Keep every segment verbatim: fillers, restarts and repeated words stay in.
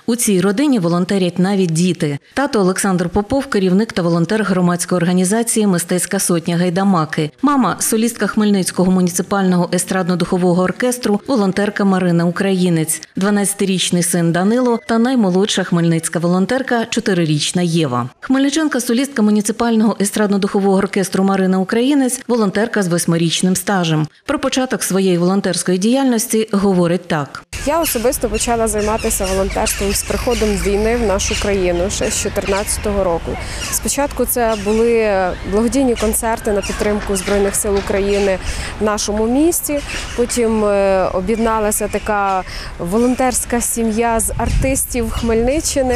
У цій родині волонтерять навіть діти. Тато Олександр Попов – керівник та волонтер громадської організації «Мистецька сотня Гайдамаки». Мама – солістка Хмельницького муніципального естрадно-духового оркестру, волонтерка Марина Українець, дванадцятирічний син Данило та наймолодша хмельницька волонтерка – чотирирічна Єва. Хмельничанка – солістка муніципального естрадно-духового оркестру Марина Українець, волонтерка з восьмирічним стажем. Про початок своєї волонтерської діяльності говорить так. Я особисто почала займатися волонтерством з приходом війни в нашу країну ще з дві тисячі чотирнадцятого року. Спочатку це були благодійні концерти на підтримку Збройних сил України в нашому місті. Потім об'єдналася така волонтерська сім'я з артистів Хмельниччини.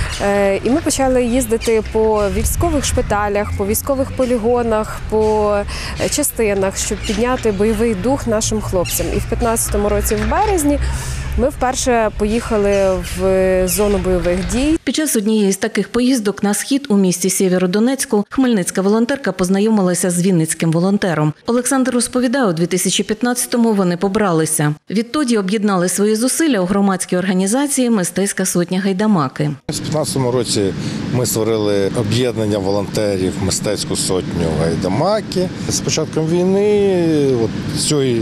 І ми почали їздити по військових шпиталях, по військових полігонах, по частинах, щоб підняти бойовий дух нашим хлопцям. І в дві тисячі п'ятнадцятому році в березні ми вперше поїхали в зону бойових дій. Під час однієї з таких поїздок на схід у місті Сєвєродонецьку хмельницька волонтерка познайомилася з вінницьким волонтером. Олександр розповідає, у дві тисячі п'ятнадцятому вони побралися. Відтоді об'єднали свої зусилля у громадській організації «Мистецька сотня Гайдамаки». У дві тисячі п'ятнадцятому році ми створили об'єднання волонтерів «Мистецьку сотню Гайдамаки». З початком війни, от цієї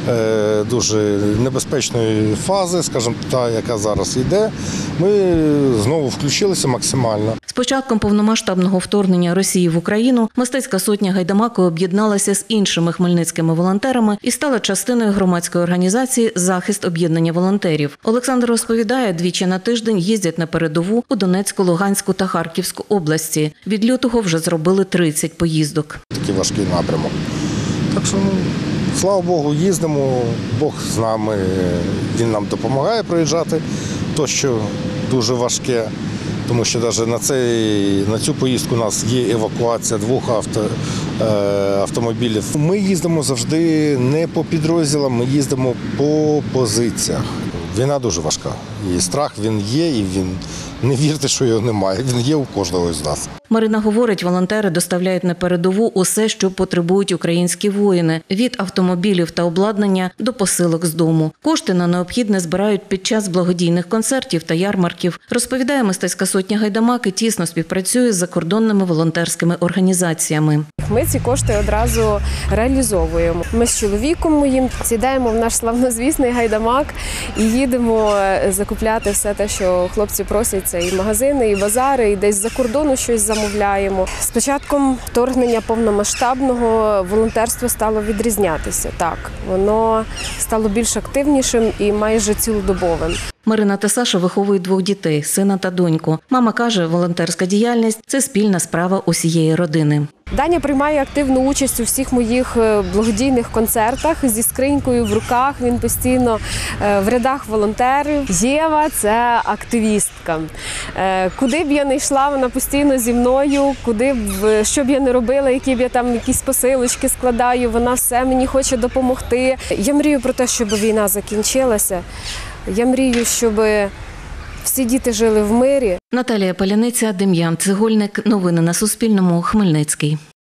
дуже небезпечної фази, скажімо, та, яка зараз йде, ми знову включилися максимально. З початком повномасштабного вторгнення Росії в Україну «Мистецька сотня Гайдамаки» об'єдналася з іншими хмельницькими волонтерами і стала частиною громадської організації «Захист об'єднання волонтерів». Олександр розповідає, двічі на тиждень їздять на передову у Донецьку, Луганську та Харківську області. Від лютого вже зробили тридцять поїздок. Такий важкий напрямок. Так що, ну, слава Богу, їздимо, Бог з нами, Він нам допомагає проїжджати то, що дуже важке, тому що навіть на, цей, на цю поїздку у нас є евакуація двох авто, автомобілів. Ми їздимо завжди не по підрозділам, ми їздимо по позиціях. Війна дуже важка, і страх він є, і він, не вірте, що його немає, він є у кожного з нас. Марина говорить, волонтери доставляють на передову усе, що потребують українські воїни – від автомобілів та обладнання до посилок з дому. Кошти на необхідне збирають під час благодійних концертів та ярмарків. Розповідає, «Мистецька сотня Гайдамаки» тісно співпрацює з закордонними волонтерськими організаціями. Ми ці кошти одразу реалізовуємо. Ми з чоловіком моїм сідаємо в наш славнозвісний Гайдамак і їдемо закупляти все те, що хлопці просять. Це і магазини, і базари, і десь за кордону щось замовляємо. З початком вторгнення повномасштабного волонтерство стало відрізнятися. Так, воно стало більш активнішим і майже цілодобовим. Марина та Саша виховують двох дітей – сина та доньку. Мама каже, волонтерська діяльність – це спільна справа усієї родини. Даня приймає активну участь у всіх моїх благодійних концертах зі скринькою в руках. Він постійно в рядах волонтерів. Єва – це активістка. Куди б я не йшла, вона постійно зі мною. Куди б, що б я не робила, які б я там якісь посилочки складаю, вона все мені хоче допомогти. Я мрію про те, щоб війна закінчилася. Я мрію, щоб всі діти жили в мирі. Наталія Паляниця, Дем'ян Цегольник. Новини на Суспільному. Хмельницький.